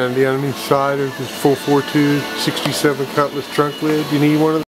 the underneath side of this 442 67 Cutlass trunk lid. You need one of those.